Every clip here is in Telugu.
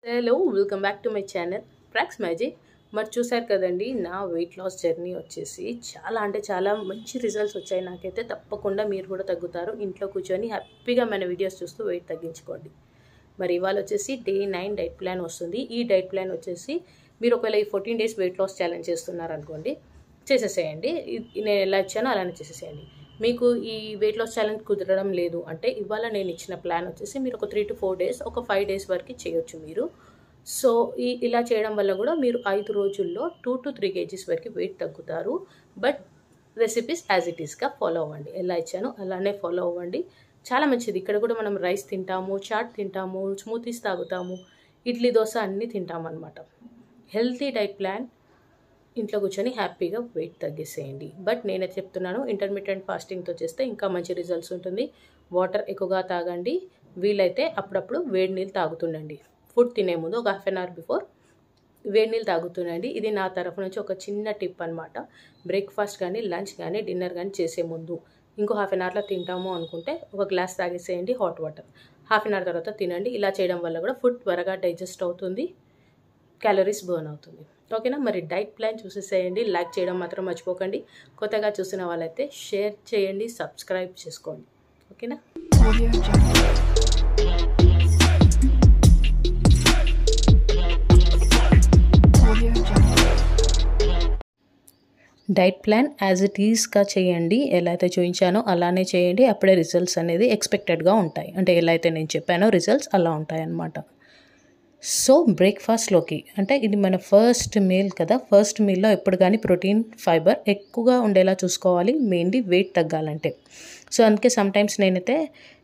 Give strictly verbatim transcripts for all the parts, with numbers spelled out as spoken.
Hello welcome back to my channel Prax Magic. మరి చూసారు కదండి, నా వెయిట్ లాస్ జర్నీ వచ్చేసి చాలా అంటే చాలా మంచి రిజల్ట్స్ వచ్చాయి. నాకైతే తప్పకుండా మీరు కూడా తగ్గుతారు. ఇంట్లో కూర్చొని హ్యాపీగా మన వీడియోస్ చూస్తూ వెయిట్ తగ్గించుకోండి. మరి ఇవాళ వచ్చేసి డే నైన్ డైట్ ప్లాన్ వస్తుంది. ఈ డైట్ ప్లాన్ వచ్చేసి మీరు ఒకవేళ ఈ fourteen days weight loss challenge చేస్తున్నారనుకోండి, చేసేసేయండి. నేను ఎలా ఇచ్చానో అలానే చేసేసేయండి. మీకు ఈ వెయిట్ లాస్ ఛాలెంజ్ కుదరడం లేదు అంటే ఇవాళ నేను ఇచ్చిన ప్లాన్ వచ్చేసి మీరు ఒక త్రీ టు ఫోర్ డేస్ ఒక ఫైవ్ డేస్ వరకు చేయొచ్చు మీరు. సో ఈ ఇలా చేయడం వల్ల కూడా మీరు ఐదు రోజుల్లో టూ టు త్రీ కేజీస్ వరకు వెయిట్ తగ్గుతారు. బట్ రెసిపీస్ యాజ్ ఇట్ ఈస్గా ఫాలో అవ్వండి. ఎలా ఇచ్చానో అలానే ఫాలో అవ్వండి. చాలా మంచిది. ఇక్కడ కూడా మనం రైస్ తింటాము, చాట్ తింటాము, స్మూతీస్ తాగుతాము, ఇడ్లీ దోశ అన్నీ తింటాము అనమాట. హెల్తీ డైట్ ప్లాన్, ఇంట్లో కూర్చొని హ్యాపీగా వెయిట్ తగ్గేసేయండి. బట్ నేనైతే చెప్తున్నాను, ఇంటర్mittent ఫాస్టింగ్తో చేస్తే ఇంకా మంచి రిజల్ట్స్ ఉంటుంది. వాటర్ ఎక్కువగా తాగండి. వీలైతే అప్పుడప్పుడు వేడి నీళ్ళు తాగుతుండండి. ఫుడ్ తినే ముందు ఒక హాఫ్ అన్ అవర్ బిఫోర్ వేడి నీళ్ళు తాగుతుండండి. ఇది నా తరఫు నుంచి ఒక చిన్న టిప్ అనమాట. బ్రేక్ఫాస్ట్ కానీ లంచ్ కానీ డిన్నర్ కానీ చేసే ముందు ఇంకో హాఫ్ అన్ అవర్లో తింటాము అనుకుంటే ఒక గ్లాస్ తాగేసేయండి hot water. Half an hour తర్వాత తినండి. ఇలా చేయడం వల్ల కూడా ఫుడ్ త్వరగా డైజెస్ట్ అవుతుంది, క్యాలరీస్ బర్న్ అవుతుంది. ఓకేనా? మరి డైట్ ప్లాన్ చూసేసేయండి. లైక్ చేయడం మాత్రం మర్చిపోకండి. కొత్తగా చూసిన వాళ్ళైతే షేర్ చేయండి, సబ్స్క్రైబ్ చేసుకోండి. ఓకేనా? డైట్ ప్లాన్ యాజ్ ఇట్ ఈస్గా చేయండి. ఎలా అయితే చూపించానో అలానే చేయండి. అప్పుడే రిజల్ట్స్ అనేది ఎక్స్పెక్టెడ్గా ఉంటాయి. అంటే ఎలా అయితే నేను చెప్పానో రిజల్ట్స్ అలా ఉంటాయి అన్నమాట. సో బ్రేక్ఫాస్ట్లోకి అంటే ఇది మన ఫస్ట్ మీల్ కదా. ఫస్ట్ మీల్లో ఎప్పుడు కానీ ప్రోటీన్, ఫైబర్ ఎక్కువగా ఉండేలా చూసుకోవాలి, మెయిన్లీ వెయిట్ తగ్గాలంటే. సో అందుకే సమ్టైమ్స్ నేనైతే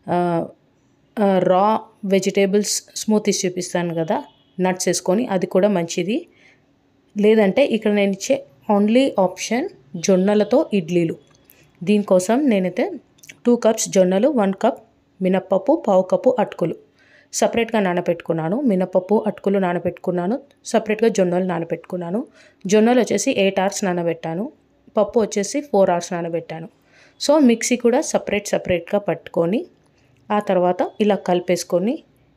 రా వెజిటేబుల్స్ స్మూతీస్ చూపిస్తాను కదా, నట్స్ వేసుకొని, అది కూడా మంచిది. లేదంటే ఇక్కడ నేను ఇచ్చే ఓన్లీ ఆప్షన్ జొన్నలతో ఇడ్లీలు. దీనికోసం నేనైతే టూ కప్స్ జొన్నలు, వన్ కప్ మినప్పప్పు, పావు కప్పు అటుకులు సపరేట్గా నానబెట్టుకున్నాను. మినపప్పు, అటుకులు నానబెట్టుకున్నాను. సపరేట్గా జొన్నలు నానబెట్టుకున్నాను. జొన్నలు వచ్చేసి ఎయిట్ అవర్స్ నానబెట్టాను. పప్పు వచ్చేసి ఫోర్ అవర్స్ నానబెట్టాను. సో మిక్సీ కూడా సపరేట్ సపరేట్గా పట్టుకొని ఆ తర్వాత ఇలా కలిపేసుకొని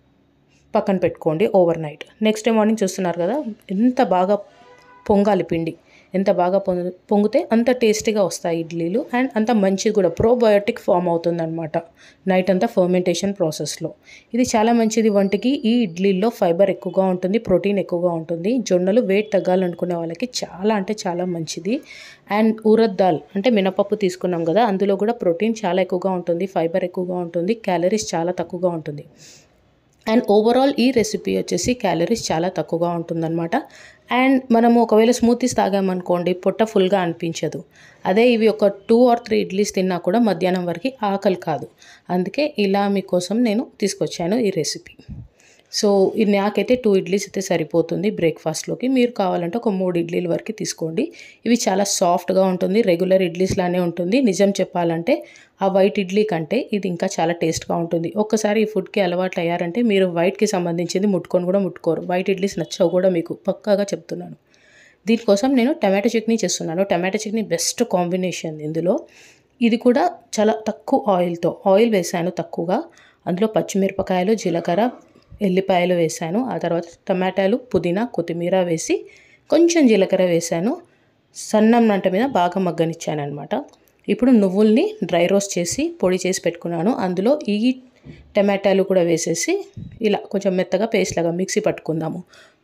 పక్కన పెట్టుకోండి overnight. Next day morning చూస్తున్నారు కదా ఎంత బాగా పొంగాలి పిండి. ఎంత బాగా పొంగు పొంగితే అంత టేస్టీగా వస్తాయి ఇడ్లీలు. అండ్ అంత మంచిది కూడా, ప్రోబయోటిక్ ఫామ్ అవుతుందన్నమాట నైట్ అంతా ఫర్మెంటేషన్ ప్రాసెస్లో. ఇది చాలా మంచిది వంటికి. ఈ ఇడ్లీల్లో ఫైబర్ ఎక్కువగా ఉంటుంది, ప్రోటీన్ ఎక్కువగా ఉంటుంది. జొన్నలు వెయిట్ తగ్గాలనుకునే వాళ్ళకి చాలా అంటే చాలా మంచిది. అండ్ ఉరద్ దాల్ అంటే మినపప్పు తీసుకున్నాం కదా, అందులో కూడా ప్రోటీన్ చాలా ఎక్కువగా ఉంటుంది, ఫైబర్ ఎక్కువగా ఉంటుంది, క్యాలరీస్ చాలా తక్కువగా ఉంటుంది. అండ్ ఓవరాల్ ఈ రెసిపీ వచ్చేసి క్యాలరీస్ చాలా తక్కువగా ఉంటుందన్నమాట. అండ్ మనము ఒకవేళ స్మూతీస్ తాగామనుకోండి పొట్ట ఫుల్గా అనిపించదు. అదే ఇవి ఒక టూ ఆర్ త్రీ ఇడ్లీస్ తిన్నా కూడా మధ్యాహ్నం వరకు ఆకలి కాదు. అందుకే ఇలా మీకోసం నేను తీసుకొచ్చాను ఈ రెసిపీ. సో ఇది నాకైతే టూ ఇడ్లీస్ అయితే సరిపోతుంది బ్రేక్ఫాస్ట్లోకి. మీరు కావాలంటే ఒక మూడు ఇడ్లీల వరకు తీసుకోండి. ఇవి చాలా సాఫ్ట్గా ఉంటుంది, రెగ్యులర్ ఇడ్లీస్ లానే ఉంటుంది. నిజం చెప్పాలంటే ఆ వైట్ ఇడ్లీ కంటే ఇది ఇంకా చాలా టేస్ట్గా ఉంటుంది. ఒక్కసారి ఈ ఫుడ్కి అలవాటు అయ్యారంటే మీరు వైట్కి సంబంధించింది ముట్టుకొని కూడా ముట్టుకోరు. వైట్ ఇడ్లీస్ నచ్చవు కూడా మీకు, పక్కాగా చెప్తున్నాను. దీనికోసం నేను టమాటో చట్నీ చేస్తున్నాను. టమాటో చట్నీ బెస్ట్ కాంబినేషన్ ఇందులో. ఇది కూడా చాలా తక్కువ ఆయిల్తో, ఆయిల్ వేసాను తక్కువగా. అందులో పచ్చిమిరపకాయలు, జీలకర్ర, ఎల్లిపాయలు వేసాను. ఆ తర్వాత టమాటాలు, పుదీనా, కొత్తిమీర వేసి కొంచెం జీలకర్ర వేసాను. సన్నం మంట మీద బాగా మగ్గనిచ్చాను అనమాట. ఇప్పుడు నువ్వుల్ని డ్రై రోస్ట్ చేసి పొడి చేసి పెట్టుకున్నాను. అందులో ఈ టమాటాలు కూడా వేసేసి ఇలా కొంచెం మెత్తగా పేస్ట్ లాగా మిక్సీ పట్టుకుందాము.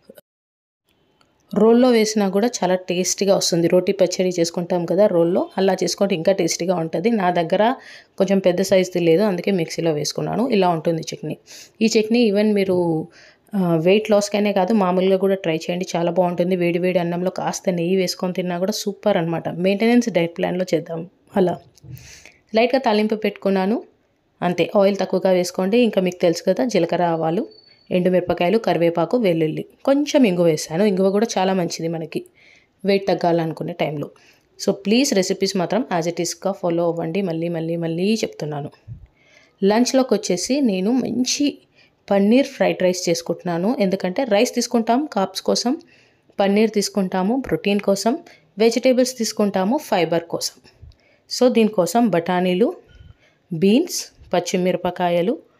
రోల్లో వేసినా కూడా చాలా టేస్టీగా వస్తుంది. రోటీ పచ్చడి చేసుకుంటాం కదా రోల్లో, అలా చేసుకుంటే ఇంకా టేస్టీగా ఉంటుంది. నా దగ్గర కొంచెం పెద్ద సైజుది లేదు, అందుకే మిక్సీలో వేసుకున్నాను. ఇలా ఉంటుంది చట్నీ. ఈ చట్నీ ఈవెన్ మీరు వెయిట్ లాస్కైనే కాదు మామూలుగా కూడా ట్రై చేయండి, చాలా బాగుంటుంది. వేడి వేడి అన్నంలో కాస్త నెయ్యి వేసుకొని తిన్నా కూడా సూపర్ అనమాట. మెయింటెనెన్స్ డైట్ ప్లాన్లో చేద్దాం. అలా లైట్గా తాలింపు పెట్టుకున్నాను అంతే. ఆయిల్ తక్కువగా వేసుకోండి. ఇంకా మీకు తెలుసు కదా జీలకర్ర, ఆవాలు, ఎండుమిరపకాయలు, కరివేపాకు, వెల్లుల్లి, కొంచెం ఇంగువ వేసాను. ఇంగువ కూడా చాలా మంచిది మనకి వెయిట్ తగ్గాలనుకునే టైంలో. సో ప్లీజ్ రెసిపీస్ మాత్రం యాజ్ ఇట్ ఈస్గా ఫాలో అవ్వండి. మళ్ళీ మళ్ళీ మళ్ళీ చెప్తున్నాను. లంచ్లోకి వచ్చేసి నేను మంచి పన్నీర్ ఫ్రైడ్ రైస్ చేసుకుంటున్నాను. ఎందుకంటే రైస్ తీసుకుంటాం కార్బ్స్ కోసం, పన్నీర్ తీసుకుంటాము ప్రోటీన్ కోసం, వెజిటేబుల్స్ తీసుకుంటాము ఫైబర్ కోసం. సో దీనికోసం బఠానీలు, బీన్స్, పచ్చిమిరపకాయలు,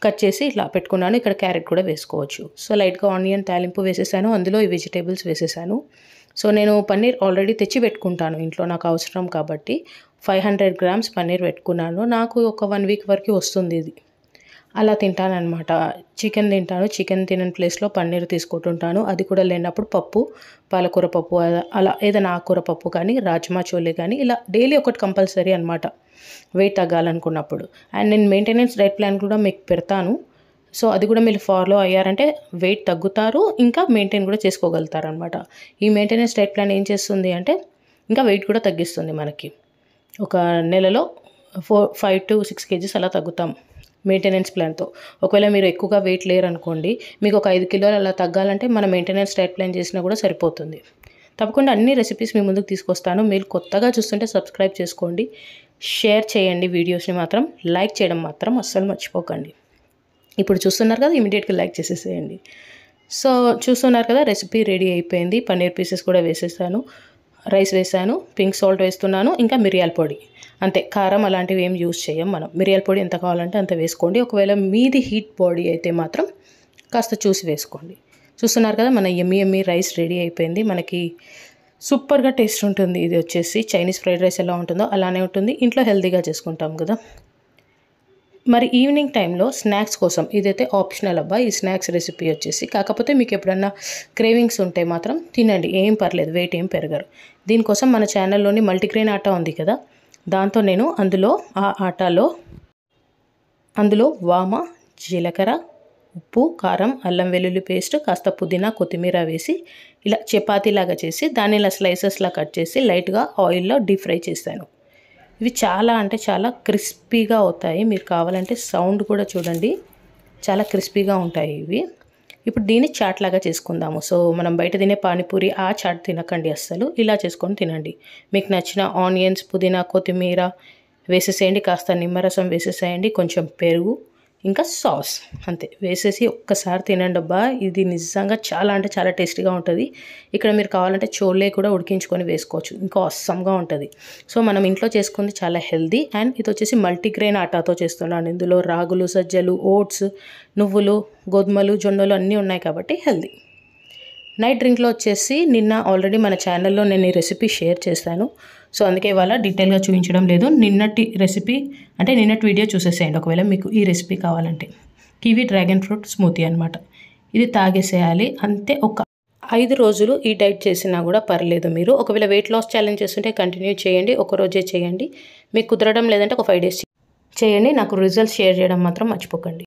కట్ చేసి ఇట్లా పెట్టుకున్నాను. ఇక్కడ క్యారెట్ కూడా వేసుకోవచ్చు. సో లైట్గా ఆనియన్ తాలింపు వేసేసాను, అందులో ఈ వెజిటేబుల్స్ వేసేసాను. సో నేను పన్నీర్ ఆల్రెడీ తెచ్చి పెట్టుకుంటాను ఇంట్లో, నాకు అవసరం కాబట్టి ఫైవ్ హండ్రెడ్ గ్రామ్స్ పన్నీర్ పెట్టుకున్నాను. నాకు ఒక వన్ వీక్ వరకు వస్తుంది ఇది. అలా తింటాను అనమాట. చికెన్ తింటాను, చికెన్ తినని ప్లేస్లో పన్నీర్ తీసుకుంటుంటాను. అది కూడా లేనప్పుడు పప్పు, పాలకూర పప్పు, అలా ఏదైనా ఆకుకూర పప్పు కానీ, రాజ్మా చోలే కానీ, ఇలా డైలీ ఒకటి కంపల్సరీ అనమాట వెయిట్ తగ్గాలనుకున్నప్పుడు. అండ్ నేను మెయింటెనెన్స్ డైట్ ప్లాన్ కూడా మీకు పెడతాను. సో అది కూడా మీరు ఫాలో అయ్యారంటే వెయిట్ తగ్గుతారు, ఇంకా మెయింటైన్ కూడా చేసుకోగలుగుతారు అనమాట. ఈ మెయింటెనెన్స్ డైట్ ప్లాన్ ఏం చేస్తుంది అంటే ఇంకా వెయిట్ కూడా తగ్గిస్తుంది. మనకి ఒక నెలలో four five to six KGs అలా తగ్గుతాం మెయింటెనెన్స్ ప్లాన్తో. ఒకవేళ మీరు ఎక్కువగా వెయిట్ లేరు అనుకోండి, మీకు ఒక ఐదు కిలోలు అలా తగ్గాలంటే మన మెయింటెనెన్స్ డైట్ ప్లాన్ చేసినా కూడా సరిపోతుంది. తప్పకుండా అన్ని రెసిపీస్ మీ ముందుకు తీసుకొస్తాను. మీరు కొత్తగా చూస్తుంటే సబ్స్క్రైబ్ చేసుకోండి, షేర్ చేయండి, వీడియోస్ని మాత్రం లైక్ చేయడం మాత్రం అస్సలు మర్చిపోకండి. ఇప్పుడు చూస్తున్నారు కదా, ఇమీడియట్గా లైక్ చేసేసేయండి. సో చూస్తున్నారు కదా, రెసిపీ రెడీ అయిపోయింది. పన్నీర్ పీసెస్ కూడా వేసేసాను, రైస్ వేసాను, పింక్ సాల్ట్ వేస్తున్నాను, ఇంకా మిరియాల పొడి. అంతే, కారం అలాంటివి ఏం యూజ్ చేయం మనం. మిరియాల పొడి ఎంత కావాలంటే అంత వేసుకోండి. ఒకవేళ మీది హీట్ బాడీ అయితే మాత్రం కాస్త చూసి వేసుకోండి. చూస్తున్నారు కదా, మన ఎమ్మి ఎమ్మి రైస్ రెడీ అయిపోయింది. మనకి సూపర్గా టేస్ట్ ఉంటుంది. ఇది వచ్చేసి చైనీస్ ఫ్రైడ్ రైస్ ఎలా ఉంటుందో అలానే ఉంటుంది. ఇంట్లో హెల్తీగా చేసుకుంటాం కదా. మరి ఈవినింగ్ టైంలో స్నాక్స్ కోసం ఇదైతే ఆప్షనల్ అబ్బా, ఈ స్నాక్స్ రెసిపీ వచ్చేసి. కాకపోతే మీకు ఎప్పుడన్నా క్రేవింగ్స్ ఉంటే మాత్రం తినండి, ఏం పర్లేదు, వెయిట్ ఏం పెరగరు. దీనికోసం మన ఛానల్లోని మల్టీగ్రెయిన్ ఆటా ఉంది కదా, దాంతో నేను అందులో ఆ ఆటాలో అందులో వామ, జీలకర్ర, ఉప్పు, కారం, అల్లం వెల్లుల్లి పేస్ట్, కాస్త పుదీనా, కొత్తిమీర వేసి ఇలా చపాతీలాగా చేసి దాన్ని ఇలా స్లైసెస్లా కట్ చేసి లైట్గా ఆయిల్లో డీప్ ఫ్రై చేశాను. ఇవి చాలా అంటే చాలా క్రిస్పీగా అవుతాయి. మీరు కావాలంటే సౌండ్ కూడా చూడండి, చాలా క్రిస్పీగా ఉంటాయి ఇవి. ఇప్పుడు దీన్ని చాట్ లాగా చేసుకుందాము. సో మనం బయట తినే పానీపూరి ఆ చాట్ తినకండి అస్సలు, ఇలా చేసుకొని తినండి. మీకు నచ్చిన ఆనియన్స్, పుదీనా, కొత్తిమీర వేసేసేయండి, కాస్త నిమ్మరసం వేసేసేయండి, కొంచెం పెరుగు, ఇంకా సాస్, అంతే వేసేసి ఒక్కసారి తినండి అబ్బా. ఇది నిజంగా చాలా అంటే చాలా టేస్టీగా ఉంటుంది. ఇక్కడ మీరు కావాలంటే చోలే కూడా ఉడికించుకొని వేసుకోవచ్చు, ఇంకా అస్సంగా ఉంటుంది. సో మనం ఇంట్లో చేసుకుంది చాలా హెల్దీ. అండ్ ఇది వచ్చేసి మల్టీగ్రెయిన్ ఆటాతో చేస్తున్నాను. ఇందులో రాగులు, సజ్జలు, ఓట్స్, నువ్వులు, గోధుమలు, జొన్నలు అన్నీ ఉన్నాయి కాబట్టి హెల్దీ. నైట్ డ్రింక్లో వచ్చేసి నిన్న ఆల్రెడీ మన ఛానల్లో నేను ఈ రెసిపీ షేర్ చేశాను. సో అందుకే ఇవాళ డీటెయిల్గా చూపించడం లేదు. నిన్నటి రెసిపీ అంటే నిన్నటి వీడియో చూసేసేయండి ఒకవేళ మీకు ఈ రెసిపీ కావాలంటే. కివీ డ్రాగన్ ఫ్రూట్ స్మూతీ అనమాట. ఇది తాగేసేయాలి అంతే. ఒక ఐదు రోజులు ఈ డైట్ చేసినా కూడా పర్లేదు. మీరు ఒకవేళ వెయిట్ లాస్ ఛాలెంజ్ చేస్తుంటే కంటిన్యూ చేయండి, ఒక రోజే చేయండి. మీకు కుదరడం లేదంటే ఒక ఫైవ్ డేస్ చేయండి. నాకు రిజల్ట్స్ షేర్ చేయడం మాత్రం మర్చిపోకండి.